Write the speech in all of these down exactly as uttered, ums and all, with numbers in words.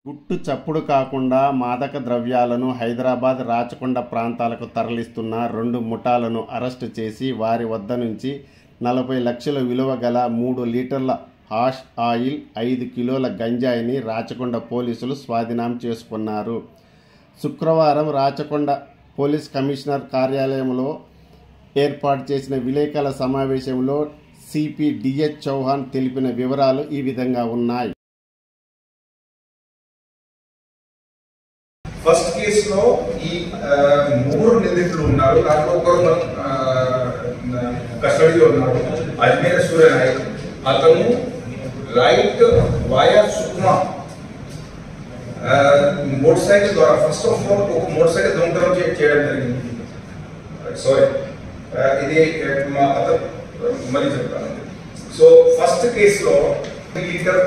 గుట్టు చప్పుడు కాకుండా మాదక ద్రవ్యాలను హైదరాబాద్ రాచకొండ ప్రాంతాలకు తరలిస్తున్న రెండు ముఠాలను అరెస్టు చేసి వారి వద్ద నుంచి నలభై లక్షల విలువ గల మూడు లీటర్ల హాష్ ఆయిల్, ఐదు కిలోల గంజాయిని రాచకొండ పోలీసులు స్వాధీనం చేసుకున్నారు. శుక్రవారం రాచకొండ పోలీస్ కమిషనర్ కార్యాలయంలో ఏర్పాటు చేసిన విలేకరుల సమావేశంలో సిపి డిహెచ్ చౌహాన్ తెలిపిన వివరాలు ఈ విధంగా ఉన్నాయి. ఫస్ట్ కేసులో ఈ మూడు నిందితులు ఉన్నారు. దాంట్లో ఒకరు కస్టడీలో ఉన్నారు. అజ్మీర్ సూర్యనాయక్ అతను right via Sukma motorcycle ద్వారా ఫస్ట్ ఆఫ్ ఆల్ ఒక మోటార్ సైకిల్ దొంగతనం చేయడం జరిగింది. సారీ ఇది అతను మళ్ళీ చెప్తాను. సో ఫస్ట్ కేసులో లీటర్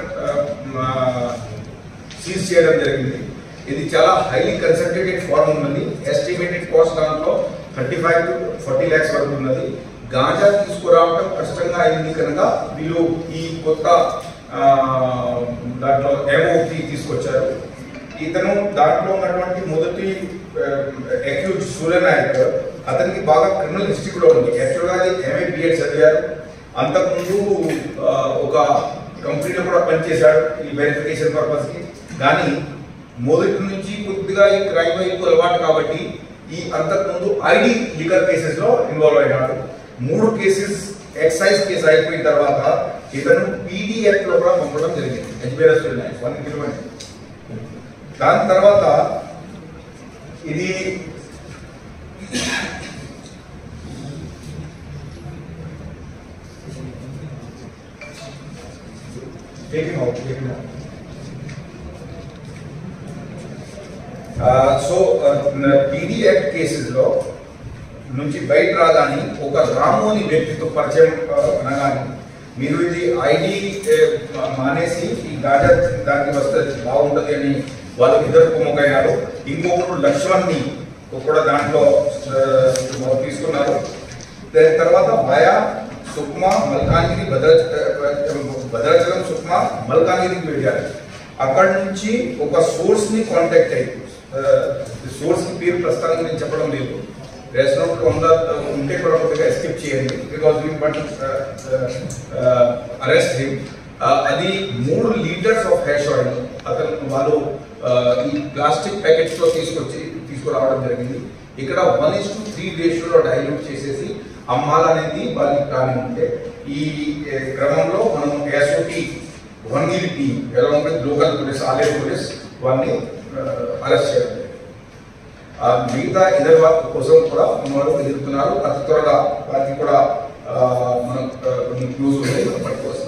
సీజ్ చేయడం జరిగింది. ఇది చాలా హైలీ కన్సన్ట్రేటెడ్ ఫార్మ్ ఉన్నది. ఎస్టిమేటెడ్ కాస్ట్ దాంట్లో thirty five to forty lakhs వరకు ఉన్నది. గాంజా తీసుకురావడం కష్టంగా అయింది కనుక వీళ్ళు ఈ కొత్త దాంట్లో ఎంఓపి తీసుకొచ్చారు. ఇతను దాంట్లో ఉన్నటువంటి మొదటి అక్యూజ్ సూర్యనాయక్, అతనికి బాగా క్రిమినల్ హిస్టరీ కూడా ఉంది. యాక్చువల్గా అది ఎంఏ బిఎడ్ చదివారు. అంతకుముందు ఒక కంపెనీలో కూడా పనిచేశాడు ఈ వెరిఫికేషన్ పర్పస్కి. కానీ మొదటి నుంచి కొద్దిగా ఈ క్రైమ్ వైపు అలవాటు కాబట్టి ఈ అంతకుముందు ఐడి లీగల్ కేసెస్ లో ఇన్వాల్వ్ అయినాడు. మూడు కేసెస్ ఎక్సైజ్ కేసు అయిపోయిన తర్వాత ఇతను పీడిఎఫ్ లో కూడా పంపడం జరిగింది. Ajmeer one kilometre. దాని తర్వాత ఇది taking out taking out so PD act కేసెస్లో నుంచి బయట రాగానే ఒక రాము అని వ్యక్తితో పరిచయం అనగానే మీరు ఇది ఐడి మానేసి ఈ గాజా దానికి వస్తే బాగుంటుంది అని వాళ్ళకి ఇద్దరు కుమ్మకైనారు. ఇంకొకరు లక్ష్మణ్ని కూడా దాంట్లో తీసుకున్నారు. దాని తర్వాత భయా సుక్మా మల్కాన్గిరి భద్ర భద్రాచలం సుక్మా మల్కాన్గిరికి వెళ్ళారు. అక్కడ నుంచి ఒక సోర్స్ ని కాంటాక్ట్ అయ్యి సోర్స్ కి పేరు ప్రస్తుతానికి నేను చెప్పడం లేదు. రెస్టారెంట్ ఉంటే కూడా కొద్దిగా ఎస్కేప్ చేయండి because we but arrest him. అది మూడు లీటర్స్ ఆఫ్ హ్యాష్ ఆయిల్ అతను వాళ్ళు ఈ ప్లాస్టిక్ ప్యాకెట్స్ లో తీసుకొచ్చి తీసుకురావడం జరిగింది. ఇక్కడ వన్ ఇస్ టు త్రీ రేషియోలో డైల్యూట్ చేసేసి అమ్మాలనేది వాళ్ళకి ప్లానింగ్ ఉంటే ఈ క్రమంలో మనం ఎస్ఓటి వన్గిరి టీం ఎలా ఉంటుంది లోకల్ పోలీస్ ఆలయ పోలీస్ వాళ్ళని అరెస్ట్ చేయడం. మిగతా ఇతర వాళ్ళ కోసం కూడా వాళ్ళు ఎదుగుతున్నారు. అతి త్వరగా వారికి కూడా మనం కొన్ని క్లూస్ ఉన్నాయి పట్టుకొస్తాం.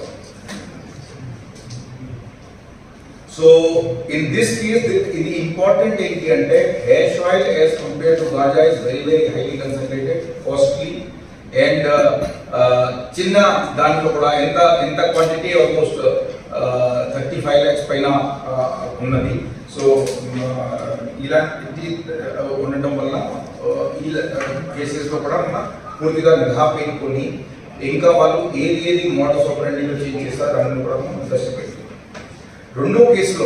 సో ఇన్ దిస్ కేస్ ఇది ఇంపార్టెంట్ ఏంటి అంటే hash oil as compare to ganja is very very highly concentrated, costly and చిన్న దాంట్లో కూడా ఎంత ఎంత quantity almost thirty five lakhs పైన ఉన్నది. సో ఇలాంటి ఉండటం వల్ల ఈ కేసెస్లో కూడా మనం పూర్తిగా నిఘా పెట్టుకొని ఇంకా వాళ్ళు ఏది ఏది మోడల్స్ ఆపరేండిలో చేంజ్ చేస్తారు దాన్ని కూడా మనం దృష్టి పెట్టి రెండో కేసులో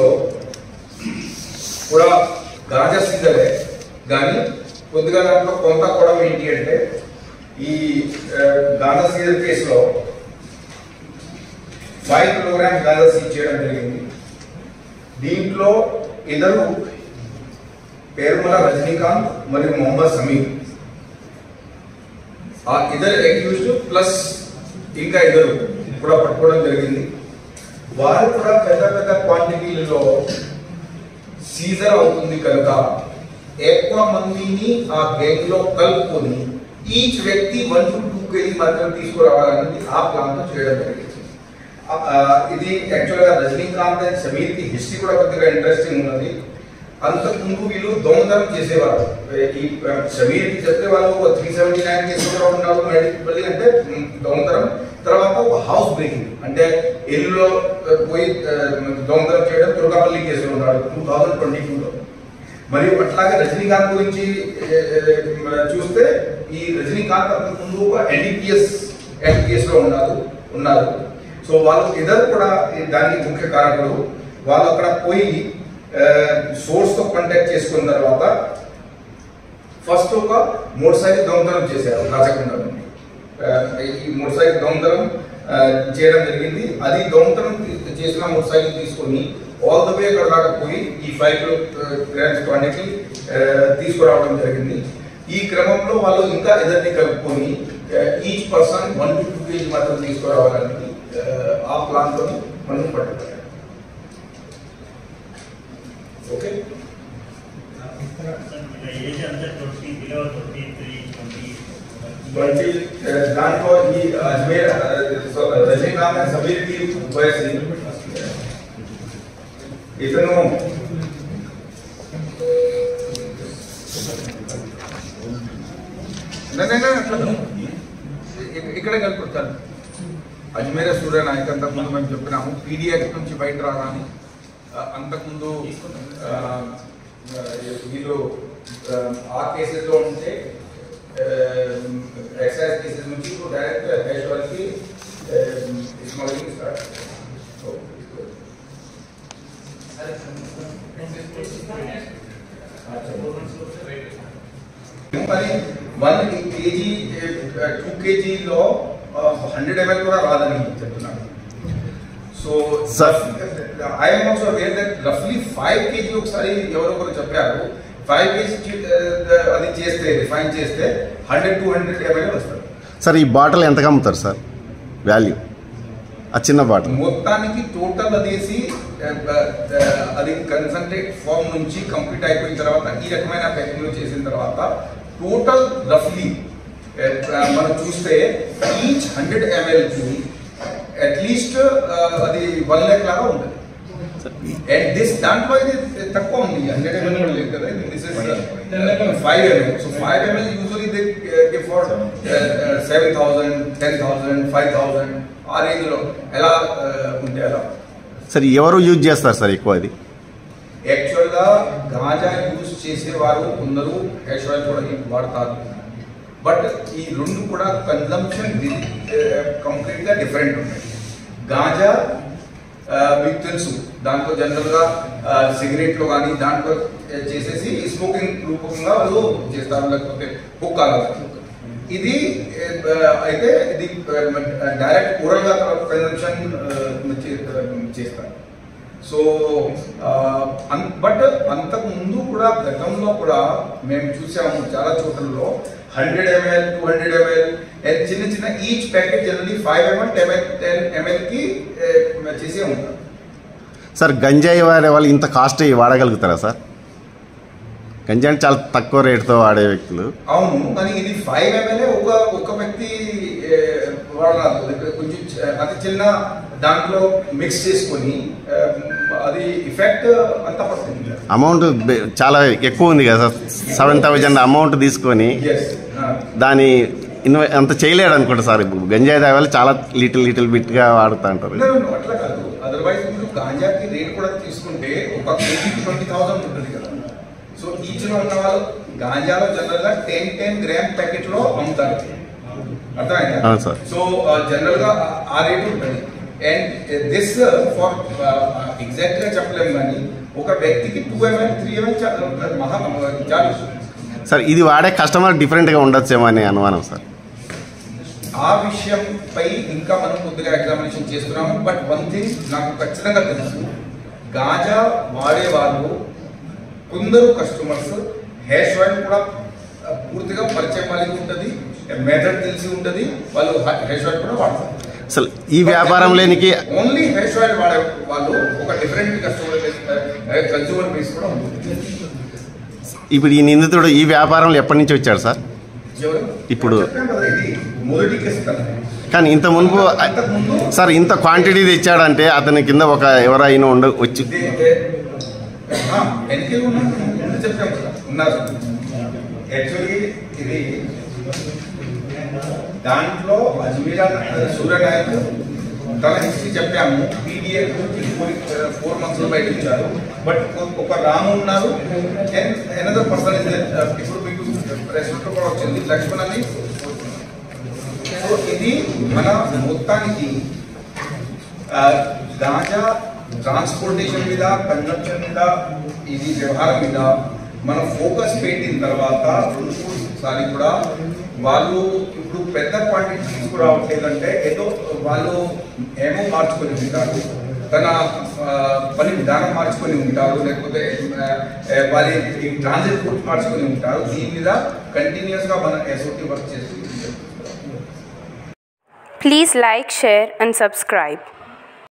కూడా గాంజా సీజరే కానీ కొద్దిగా దాంట్లో కొంత కూడా ఏంటి అంటే ఈ గాంజా సీజర్ కేసులో ఫైవ్ కిలోగ్రామ్ గాంజా సీజ్ చేయడం జరిగింది. దీంట్లో ఇద్దరు పేరుమల రజనీకాంత్ మరియు మొహమ్మద్ సమీర్ ఆ ఇద్దరు అక్యూజ్డ్ ప్లస్ ఇంకా ఇద్దరు కూడా పట్టుకోవడం జరిగింది. వారు కూడా పెద్ద పెద్ద క్వాంటిటీలలో సీజర్ అవుతుంది కనుక ఎక్కువ మందిని ఆ గ్యాంగ్ లో కలుపుకొని ఈచ్ వ్యక్తి వన్ టు టూ కేజీ మాత్రం తీసుకురావాలన్నది ఆ ప్లాన్ తో చేయడం జరిగింది. ఇది యాక్చువల్గా రజనీకాంత్ అండ్ సమీర్ కి హిస్టరీ కూడా కొద్దిగా ఇంట్రెస్టింగ్ ఉన్నది. అంతకుముందు వీళ్ళు దొంగతనం చేసేవారు. ఈ సమీర్ కి చెప్తే వాళ్ళు ఒక త్రీ సెవెంటీ నైన్ కేసు కూడా ఉన్నారు. మళ్ళీ అంటే దొంగతనం తర్వాత ఒక హౌస్ బ్రేకింగ్ అంటే ఇల్లులో పోయి దొంగతనం చేయడం తుర్కాపల్లి కేసులో ఉన్నాడు టూ థౌజండ్ ట్వంటీ టూలో. మరియు అట్లాగే రజనీకాంత్ గురించి చూస్తే ఈ రజనీకాంత్ అంతకుముందు ఒక ఎన్డీపీఎస్ యాక్ట్ కేసులో ఉన్నారు ఉన్నారు సో వాళ్ళు ఇద్దరు కూడా దానికి ముఖ్య కారకులు. వాళ్ళు అక్కడ పోయి సోర్స్ తో కాంటాక్ట్ చేసుకున్న తర్వాత ఫస్ట్ ఒక మోటార్ సైకిల్ దొంగతనం చేశారు రాచకొండ నుండి. ఈ మోటార్ సైకిల్ దొంగతనం చేయడం జరిగింది. అది దొంగతనం చేసిన మోటార్ సైకిల్ తీసుకొని ఆల్ ద వే అక్కడ దాకా పోయి ఈ ఫైవ్ కిలో గ్రామ్స్ క్వాంటిటీ తీసుకురావడం జరిగింది. ఈ క్రమంలో వాళ్ళు ఇంకా ఎదరిని కలుపుకొని each person one to two kg మాత్రం తీసుకురావాలని ఆ ప్లాన్ తో మనం పట్టుకోవాలి. ఓకే, దాంట్లో ఈ అజ్మేర్ రజనీకాంత్ సబీర్ కి వయసు ఇతను ఇక్కడే కలుపుతాను. అజ్మేర సూర్య నాయక్ అంతకుముందు మేము చెప్పినాము పీడియాక్ట్ నుంచి బయట రాగానే అంతకుముందు వీళ్ళు ఆ కేసెస్లో ఉంటే ఎక్సైజ్ కేసెస్ నుంచి ఇప్పుడు డైరెక్ట్ హెచ్ వాళ్ళకి స్మగ్లింగ్ స్టార్ట్. మరి వన్ కేజీ టూ కేజీలో హండ్రెడ్ ఎంఎల్ కూడా రాదని చెప్తున్నాను. So I'm also aware that రఫ్లీ ఫైవ్ కేజీ ఒకసారి ఎవరొకరు చెప్పారు. ఫైవ్ కేజీ అది చేస్తే రిఫైన్ చేస్తే హండ్రెడ్ టూ హండ్రెడ్ ఎంఎల్ వస్తారు. సార్ ఈ బాటిల్ ఎంతగా అమ్ముతారు సార్ వాల్యూ? ఆ చిన్న బాటిల్ మొత్తానికి టోటల్ అదేసి అది కన్సంట్రేట్ ఫామ్ నుంచి కంప్లీట్ అయిపోయిన తర్వాత ఈ రకమైన ప్యాకింగ్ చేసిన తర్వాత టోటల్ రఫ్లీ మనం చూస్తే ఈచ్ హండ్రెడ్ ఎంఎల్ కి అట్లీస్ట్ అది వన్ ల్యాక్ లాగా ఉంటుంది. అండ్ దిస్ దాంట్లో ఇది తక్కువ ఉంది, హండ్రెడ్ ఎంఎల్ లేదు కదా, this is five ml. So five ml usually they give for seven thousand ten thousand five thousand ఆ రేంజ్ లో ఎలా ఉంటే అలా. సార్ ఎవరు యూజ్ చేస్తారు సార్ ఎక్కువ? అది యాక్చువల్ గా గాంజా యూజ్ చేసేవారు కొందరు హెయిర్ ఆయిల్ కూడా వాడతారు. బట్ ఈ రెండు కూడా కన్జంప్షన్ కంప్లీట్ గా డిఫరెంట్ ఉన్నాయి. గాంజా మీకు తెలుసు, దాంట్లో జనరల్ గా సిగరెట్ లో కానీ దాంట్లో చేసేసి స్మోకింగ్ రూపంగా వాళ్ళు చేస్తారు, లేకపోతే హుక్కాలు. ఇది అయితే ఇది డైరెక్ట్ ఓరల్ గా కన్జంప్షన్ చేస్తారు. సో బట్ అంతకు ముందు కూడా గతంలో కూడా మేము చూసాము చాలా చోట్లలో hundred ml two hundred ml చిన్న చిన్న each packet generally five ml ten ten ml కి చేసే ఉంటారు. సార్ గంజాయి వాడే వాళ్ళు ఇంత కాస్ట్ వాడగలుగుతారా సార్? గంజాయి అంటే చాలా తక్కువ రేటుతో వాడే వ్యక్తులు. అవును, కానీ ఇది ఫైవ్ ఎంఎల్ ఒక ఒక వ్యక్తి వాడాలి. కొంచెం అతి చిన్న దాంట్లో మిక్స్ చేసుకొని అది ఎఫెక్ట్ అంతా పడుతుంది. అమౌంట్ చాలా ఎక్కువ ఉంది కదా సార్, సెవెన్ థౌజండ్ అమౌంట్ తీసుకొని దాని ఇన్వె అంత చేయలేడు అనుకుంటా సార్. ఇప్పుడు గంజాయి తాగాలి చాలా లిటిల్ లిటిల్ బిట్ గా వాడుతూ అంటారు. అట్లా కాదు, అదర్వైజ్ మీరు గాంజాకి రేట్ కూడా తీసుకుంటే ఒక కేజీకి ట్వంటీ థౌసండ్ ఉంటుంది కదా. సో ఈచ్ లో ఉన్న వాళ్ళు గాంజాలో జనరల్ గా టెన్ టెన్ గ్రామ్ ప్యాకెట్ లో అమ్ముతారు, అర్థమైందా? సో జనరల్ గా ఆ రేట్ ఉంటుంది. అండ్ దిస్ ఫర్ ఎగ్జాక్ట్ గా చెప్పలేము, కానీ ఒక వ్యక్తికి టూ ఎంఎల్ త్రీ ఎంఎల్ మహా చాలు సార్. ఇది వాడే కస్టమర్ డిఫరెంట్ గా ఉండొచ్చేమో అని అనుమానం సార్. ఆ విషయంపై ఇంకా మనం కొద్దిగా ఎగ్జామినేషన్ చేస్తున్నాము. బట్ వన్ థింగ్ నాకు ఖచ్చితంగా తెలుసు, గాంజా వాడే వాళ్ళు కొందరు కస్టమర్స్ హెయిర్ ఆయిల్ కూడా పూర్తిగా పరిచయం వాళ్ళకి ఉంటుంది, మెథడ్ తెలిసి ఉంటుంది, వాళ్ళు హెయిర్ ఆయిల్ కూడా వాడతారు. అసలు ఈ వ్యాపారం లేనికి ఓన్లీ హెయిర్ ఆయిల్ వాడే వాళ్ళు ఒక different customer base consumer base కూడా ఉంటుంది. ఇప్పుడు ఈ నిందితుడు ఈ వ్యాపారంలో ఎప్పటి నుంచి వచ్చాడు సార్? ఇప్పుడు మొదటి కేసు కానీ ఇంత మునుపు సార్ ఇంత క్వాంటిటీ తెచ్చాడంటే అతని కింద ఒక ఎవరైనా ఉండ వచ్చి చెప్పాం ఉన్నారు. యాక్చువల్లీ ఇది దాంట్లో అజ్మీరా సూర్య నాయక్ తన హిస్టరీ చెప్పాము. పీడిఏ ఫోర్ మంత్స్ లో బయట ఇచ్చారు. బట్ ఒక రాము ఉన్నారు, ఎనదర్ పర్సన్ ఇప్పుడు మీకు రెస్పెక్ట్ కూడా వచ్చింది లక్ష్మణ్ అని. సో ఇది మన మొత్తానికి గాంజా ట్రాన్స్పోర్టేషన్ మీద, కన్జంప్షన్ మీద, ఇది వ్యవహారం మీద మనం ఫోకస్ పెట్టిన తర్వాత రెండుసారి కూడా వాళ్ళు ఇప్పుడు పెద్ద క్వాంటిటీ తీసుకురావట్లేదంటే ఏదో వాళ్ళు ఏమో మార్చుకొని ఉంటారు, తన పని విధానం మార్చుకొని ఉంటారు, లేకపోతే వారి ట్రాన్సిట్ రూట్ మార్చుకొని ఉంటారు. దీని మీద కంటిన్యూస్గా మనం ఎస్ఓటీ వర్క్ చేసి. Please like, share and subscribe.